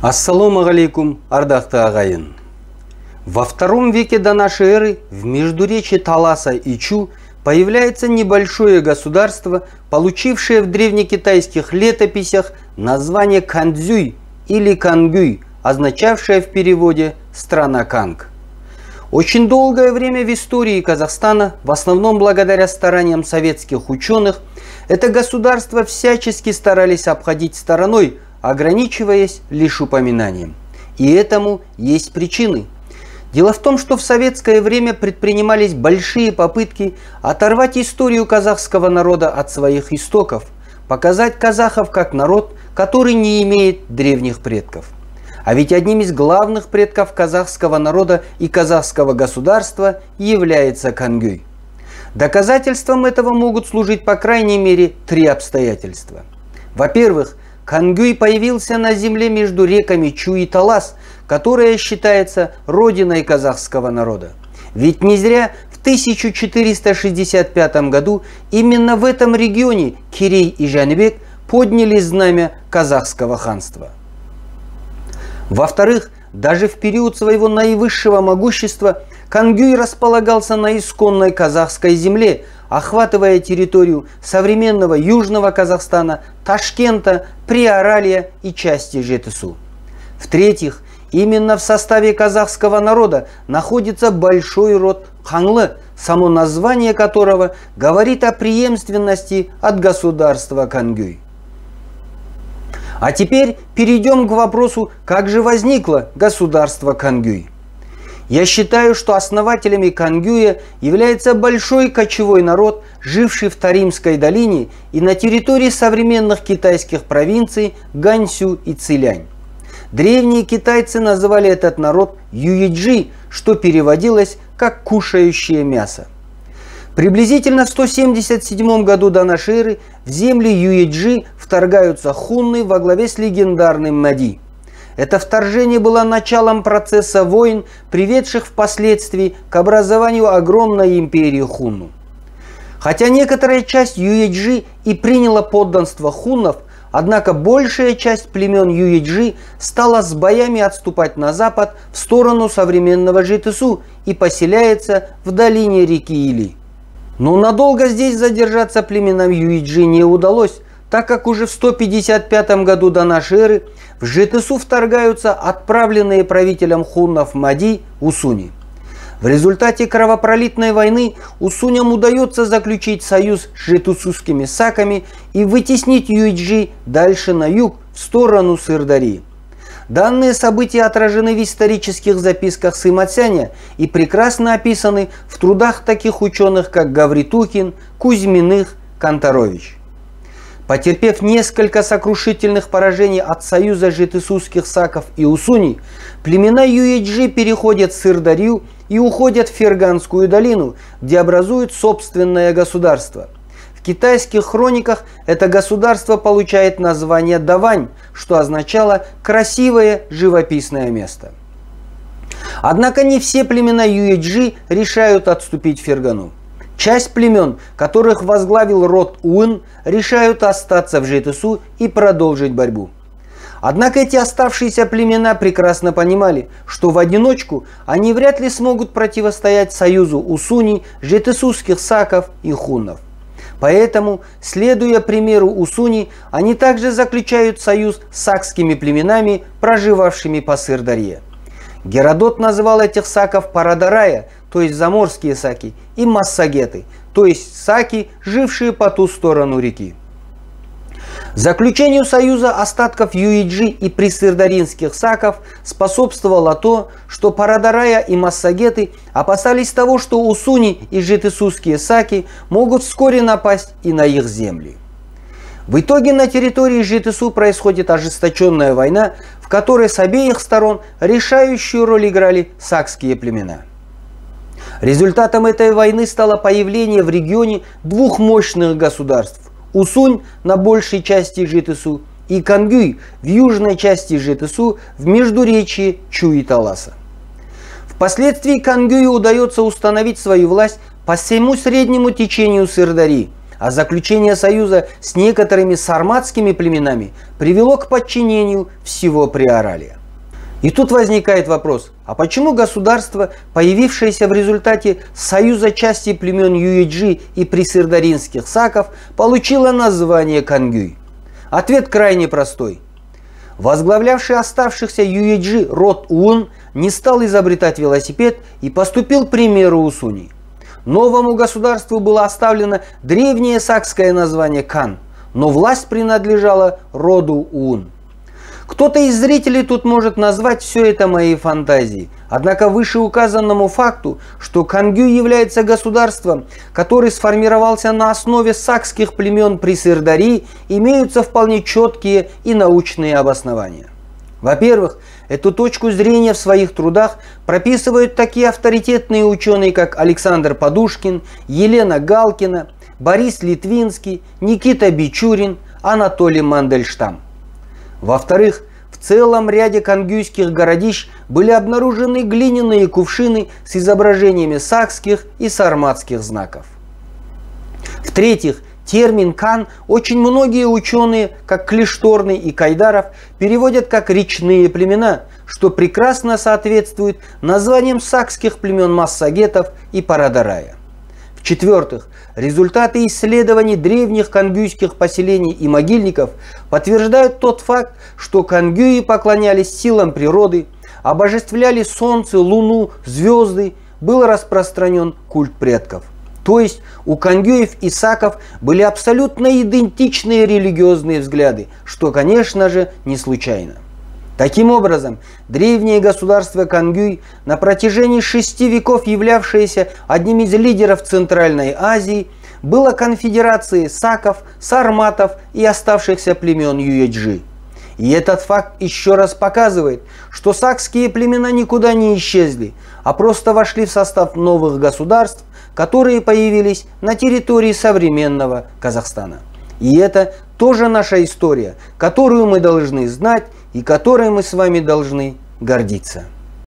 Ассаламу алейкум, ардақты ағайын. Во II веке до нашей эры в междуречье Таласа и Чу появляется небольшое государство, получившее в древнекитайских летописях название Кандзюй или Кангюй, означавшее в переводе «страна Канг». Очень долгое время в истории Казахстана, в основном благодаря стараниям советских ученых, это государство всячески старались обходить стороной, ограничиваясь лишь упоминанием. И этому есть причины. Дело в том, что в советское время предпринимались большие попытки оторвать историю казахского народа от своих истоков, показать казахов как народ, который не имеет древних предков. А ведь одним из главных предков казахского народа и казахского государства является Кангюй. Доказательством этого могут служить по крайней мере три обстоятельства. Во-первых, Кангюй появился на земле между реками Чу и Талас, которая считается родиной казахского народа. Ведь не зря в 1465 году именно в этом регионе Керей и Жанибек подняли знамя казахского ханства. Во-вторых, даже в период своего наивысшего могущества Кангюй располагался на исконной казахской земле, охватывая территорию современного Южного Казахстана, Ташкента, Приоралья и части Жетысу. В-третьих, именно в составе казахского народа находится большой род Ханлы, само название которого говорит о преемственности от государства Кангюй. А теперь перейдем к вопросу, как же возникло государство Кангюй. Я считаю, что основателями Кангюя является большой кочевой народ, живший в Таримской долине и на территории современных китайских провинций Ганьсю и Цилянь. Древние китайцы называли этот народ Юйджи, что переводилось как «кушающее мясо». Приблизительно в 177 году до нашей эры в земли Юйджи вторгаются хунны во главе с легендарным Мади. Это вторжение было началом процесса войн, приведших впоследствии к образованию огромной империи хунну. Хотя некоторая часть Юйджи и приняла подданство хуннов, однако большая часть племен Юйджи стала с боями отступать на запад в сторону современного Жетысу и поселяется в долине реки Или. Но надолго здесь задержаться племенам Юйджи не удалось, так как уже в 155 году до нашей эры в Жетысу вторгаются отправленные правителем хуннов Мади Усуни. В результате кровопролитной войны Усуням удается заключить союз с жетысусскими саками и вытеснить Юйджи дальше на юг, в сторону Сырдарьи. Данные события отражены в исторических записках Сыматсяня и прекрасно описаны в трудах таких ученых, как Гавритукин, Кузьминых, Канторович. Потерпев несколько сокрушительных поражений от союза жетысусских саков и Усуни, племена Юйджи переходят Сырдарью и уходят в Ферганскую долину, где образуют собственное государство. В китайских хрониках это государство получает название Давань, что означало «красивое живописное место». Однако не все племена Юйджи решают отступить в Фергану. Часть племен, которых возглавил род Уын, решают остаться в Жетысу и продолжить борьбу. Однако эти оставшиеся племена прекрасно понимали, что в одиночку они вряд ли смогут противостоять союзу Усуни, жетысусских саков и хуннов. Поэтому, следуя примеру Усуни, они также заключают союз с сакскими племенами, проживавшими по Сырдарье. Геродот называл этих саков Парадарая, то есть заморские саки, и массагеты, то есть саки, жившие по ту сторону реки. Заключению союза остатков Юйджи и присырдаринских саков способствовало то, что Парадарая и массагеты опасались того, что Усуни и жетысусские саки могут вскоре напасть и на их земли. В итоге на территории Жетысу происходит ожесточенная война, в которой с обеих сторон решающую роль играли сакские племена. Результатом этой войны стало появление в регионе двух мощных государств – Усунь на большей части Жетысу и Кангюй в южной части Жетысу в междуречье Чу и Таласа. Впоследствии Кангюю удается установить свою власть по всему среднему течению Сырдарьи, а заключение союза с некоторыми сарматскими племенами привело к подчинению всего Приоралия. И тут возникает вопрос, а почему государство, появившееся в результате союза части племен Юеджи и присырдаринских саков, получило название Кангюй? Ответ крайне простой. Возглавлявший оставшихся Юеджи род Уун не стал изобретать велосипед и поступил к примеру Усуни. Новому государству было оставлено древнее сакское название Кан, но власть принадлежала роду Уун. Кто-то из зрителей тут может назвать все это моей фантазией, однако вышеуказанному факту, что Кангюй является государством, который сформировался на основе сакских племен при Сырдари, имеются вполне четкие и научные обоснования. Во-первых, эту точку зрения в своих трудах прописывают такие авторитетные ученые, как Александр Подушкин, Елена Галкина, Борис Литвинский, Никита Бичурин, Анатолий Мандельштам. Во-вторых, в целом ряде кангюйских городищ были обнаружены глиняные кувшины с изображениями сакских и сарматских знаков. В-третьих, термин «кан» очень многие ученые, как Клишторный и Кайдаров, переводят как «речные племена», что прекрасно соответствует названиям сакских племен массагетов и Парадарая. В-четвертых, результаты исследований древних кангюйских поселений и могильников подтверждают тот факт, что кангюи поклонялись силам природы, обожествляли солнце, луну, звезды, был распространен культ предков. То есть у кангюев и саков были абсолютно идентичные религиозные взгляды, что, конечно же, не случайно. Таким образом, древнее государство Кангюй, на протяжении 6 веков являвшееся одним из лидеров Центральной Азии, было конфедерацией саков, сарматов и оставшихся племен Юеджи. И этот факт еще раз показывает, что сакские племена никуда не исчезли, а просто вошли в состав новых государств, которые появились на территории современного Казахстана. И это тоже наша история, которую мы должны знать и которой мы с вами должны гордиться.